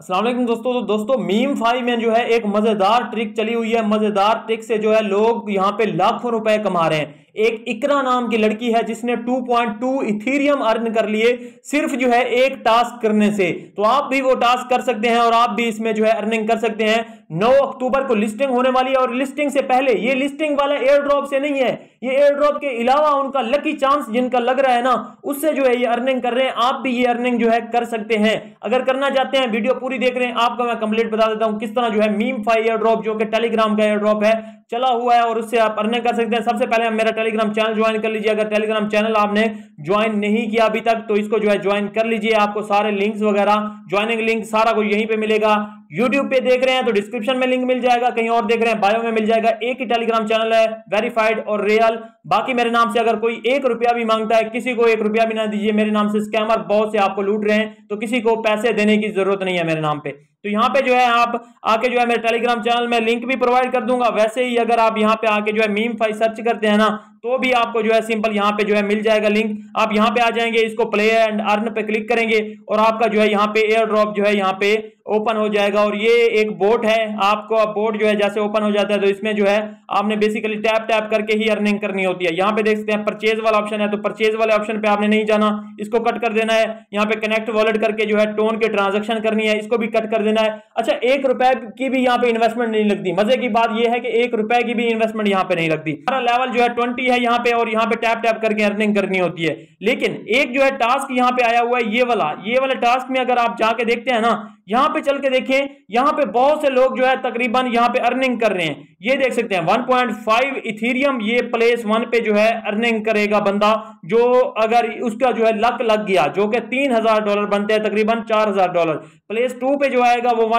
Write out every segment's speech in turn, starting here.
अस्सलाम वालेकुम दोस्तों। तो दोस्तों मीम5 में जो है एक मजेदार ट्रिक चली हुई है। मजेदार ट्रिक से जो है लोग यहाँ पे लाखों रुपए कमा रहे हैं। एक इकरा नाम की लड़की है जिसने 2.2 इथीरियम अर्न कर लिए सिर्फ जो है एक टास्क करने से। तो आप भी वो टास्क कर सकते हैं और आप भी इसमें जो है अर्निंग कर सकते हैं। 9 अक्टूबर को लिस्टिंग होने वाली है और लिस्टिंग से पहले, ये लिस्टिंग वाला एयर ड्रॉप से नहीं है, ये एयर ड्रॉप के अलावा उनका लकी चांस जिनका लग रहा है ना, उससे जो है ये अर्निंग कर रहे हैं। आप भी ये अर्निंग जो है कर सकते हैं। अगर करना चाहते हैं, वीडियो पूरी देख रहे हैं, आपको मैं कंप्लीट बता देता हूं किस तरह जो है मीम5 एयर ड्रॉप, जो कि टेलीग्राम का एयर ड्रॉप है, चला हुआ है और उससे आप अर्निंग कर सकते हैं। सबसे पहले मेरा टेलीग्राम चैनल ज्वाइन कर लीजिए। अगर टेलीग्राम चैनल आपने ज्वाइन नहीं किया अभी तक तो इसको जो है ज्वाइन कर लीजिए। आपको सारे लिंक्स वगैरह, ज्वाइनिंग लिंक सारा कुछ यहीं पे मिलेगा। यूट्यूब पे देख रहे हैं तो डिस्क्रिप्शन में लिंक मिल जाएगा, कहीं और देख रहे हैं बायो में मिल जाएगा। एक ही टेलीग्राम चैनल है, वेरीफाइड और रियल। बाकी मेरे नाम से अगर कोई 1 रुपया भी मांगता है, किसी को 1 रुपया भी ना दीजिए। मेरे नाम से स्कैमर बहुत से आपको लूट रहे हैं, तो किसी को पैसे देने की जरूरत नहीं है मेरे नाम पे। तो यहाँ पे जो है आप आके जो है मेरे टेलीग्राम चैनल में लिंक भी प्रोवाइड कर दूंगा। वैसे ही अगर आप यहाँ पे आके जो है मीम5 सर्च करते हैं ना, तो भी आपको जो है सिंपल यहाँ पे जो है मिल जाएगा लिंक। आप यहाँ पे आ जाएंगे, इसको प्ले एंड अर्न पे क्लिक करेंगे और आपका जो है यहाँ पे एयर ड्रॉप जो है यहाँ पे ओपन हो जाएगा। और ये एक बोट है, आपको बोट जो है जैसे ओपन हो जाता है तो इसमें जो है आपने बेसिकली टैप टैप करके ही अर्निंग करनी होती है। यहाँ पे देख सकते हैं परचेज वाला ऑप्शन है, तो परचेज वाले ऑप्शन पे आपने नहीं जाना, इसको कट कर देना है। यहाँ पे कनेक्ट वॉलेट करके जो है टोन के ट्रांजेक्शन करनी है, इसको भी कट कर देना है। अच्छा, 1 रुपए की भी यहाँ पे इन्वेस्टमेंट नहीं लगती। मजे की बात यह है कि 1 रुपए की भी इन्वेस्टमेंट यहाँ पे नहीं लगती। हमारा लेवल जो है 20 है यहाँ पे, और यहाँ पे टैप टैप करके अर्निंग करनी होती है। लेकिन एक जो है टास्क यहाँ पे आया हुआ है, ये वाला टास्क में अगर आप जाके देखते हैं ना, यहां पे चल के देखें, यहां पे बहुत से लोग जो है तकरीबन यहां पे अर्निंग कर रहे हैं। ये देख सकते हैं 1.5 इथीरियम ये प्लेस 1 पे जो है अर्निंग करेगा बंदा, जो अगर उसका जो है लक लग गया, जो कि $3000 बनते हैं, तकरीबन $4000। प्लेस 2 पे जो आएगा वो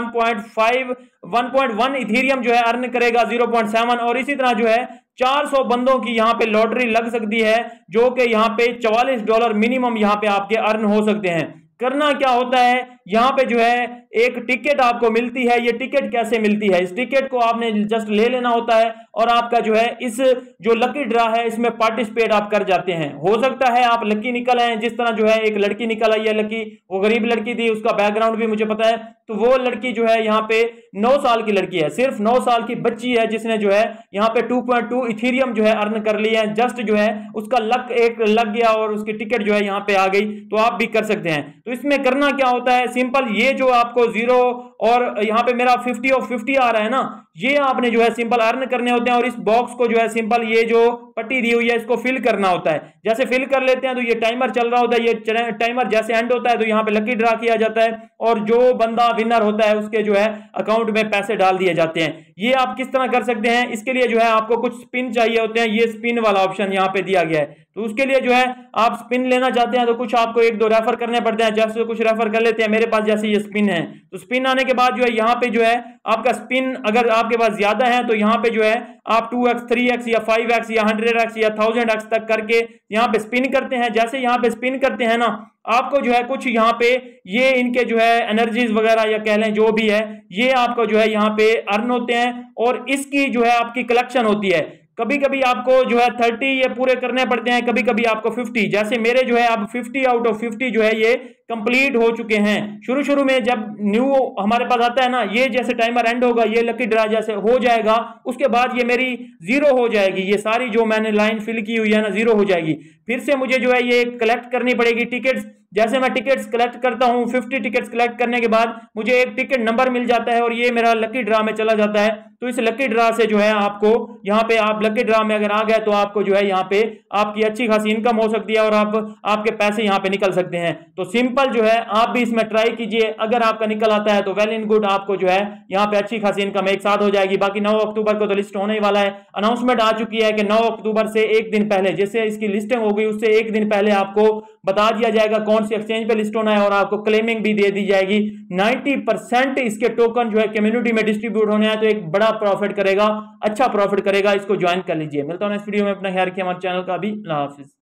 1.1 इथीरियम जो है अर्न करेगा 0.7। और इसी तरह जो है 400 बंदों की यहां पे लॉटरी लग सकती है, जो कि यहां पे $44 मिनिमम यहां पे आपके अर्न हो सकते हैं। करना क्या होता है, यहां पे जो है एक टिकट आपको मिलती है। ये टिकट कैसे मिलती है, इस टिकट को आपने जस्ट ले लेना होता है और आपका जो है इस जो लकी ड्रा है इसमें पार्टिसिपेट आप कर जाते हैं। हो सकता है आप लकी निकल आए, जिस तरह जो है एक लड़की निकल आई है लकी, वो गरीब लड़की थी, उसका बैकग्राउंड भी मुझे पता है। तो वो लड़की जो है यहाँ पे 9 साल की लड़की है, सिर्फ 9 साल की बच्ची है, जिसने जो है यहाँ पे 2.2 इथीरियम जो है अर्न कर लिया है। जस्ट जो है उसका लक एक लग गया और उसकी टिकट जो है यहाँ पे आ गई। तो आप भी कर सकते हैं। तो इसमें करना क्या होता है, सिंपल ये जो आपको 0 और यहाँ पे मेरा 50 और 50 आ रहा है ना, ये आपने जो है सिंपल अर्न करने होते हैं। और इस बॉक्स को जो है सिंपल ये जो पट्टी दी हुई है इसको फिल करना होता है। जैसे फिल कर लेते हैं तो ये टाइमर चल रहा होता है। ये टाइमर जैसे एंड होता है तो यहाँ पे लकी ड्रा किया जाता है और जो बंदा विनर होता है उसके जो है अकाउंट में पैसे डाल दिए जाते हैं। ये आप किस तरह कर सकते हैं, इसके लिए जो है आपको कुछ स्पिन चाहिए होते हैं। ये स्पिन वाला ऑप्शन यहाँ पे दिया गया है, तो उसके लिए जो है आप स्पिन लेना चाहते हैं तो कुछ आपको 1-2 रेफर करने पड़ते हैं। जैसे कुछ रेफर कर लेते हैं, मेरे पास जैसे ये स्पिन है, तो स्पिन आने के बाद जो है यहाँ पे जो है आपका स्पिन अगर आपके पास ज्यादा है तो यहाँ पे जो है आप 2x 3x या 5x या 100x या 1000x तक करके यहाँ पे स्पिन करते हैं। जैसे यहाँ पे स्पिन करते हैं ना, आपको जो है कुछ यहाँ पे ये इनके जो है एनर्जीज वगैरह या कह लें जो भी है, ये आपको जो है यहाँ पे अर्न होते हैं और इसकी जो है आपकी कलेक्शन होती है। कभी कभी आपको जो है 30 ये पूरे करने पड़ते हैं, कभी कभी आपको 50। जैसे मेरे जो है अब 50 आउट ऑफ 50 जो है ये कंप्लीट हो चुके हैं। शुरू में जब न्यू हमारे पास आता है ना, ये जैसे टाइमर एंड होगा, ये लकी ड्रा जैसे हो जाएगा, उसके बाद ये मेरी 0 हो जाएगी। ये सारी जो मैंने लाइन फिल की हुई है ना, 0 हो जाएगी। फिर से मुझे जो है ये कलेक्ट करनी पड़ेगी टिकट्स। जैसे मैं टिकट्स कलेक्ट करता हूं, 50 टिकट्स कलेक्ट करने के बाद मुझे एक टिकट नंबर मिल जाता है और ये मेरा लकी ड्रा में चला जाता है। तो इस लकी ड्रा से जो है आपको यहाँ पे, आप लकी ड्रा में अगर आ गए तो आपको जो है यहाँ पे आपकी अच्छी खासी इनकम हो सकती है और आपके पैसे यहाँ पे निकल सकते हैं। तो सिंपल जो है आप भी इसमें ट्राई कीजिए। अगर आपका निकल आता है तो वेल इन गुड, आपको जो है यहाँ पे अच्छी खासी इनकम एक साथ हो जाएगी। बाकी 9 अक्टूबर को तो लिस्ट होने ही वाला है। अनाउंसमेंट आ चुकी है कि 9 अक्टूबर से एक दिन पहले, जैसे इसकी लिस्टिंग होगी उससे एक दिन पहले आपको बता दिया जाएगा कौन सी एक्सचेंज पे लिस्ट होना है और आपको क्लेमिंग भी दे दी जाएगी। 90% इसके टोकन जो है कम्युनिटी में डिस्ट्रीब्यूट होने हैं, तो एक बड़ा प्रॉफिट करेगा, अच्छा प्रॉफिट करेगा। इसको ज्वाइन कर लीजिए। मिलता हूं नेक्स्ट वीडियो में। अपना ख्याल रखिए, हमारे चैनल का भी। अल्लाह हाफिज।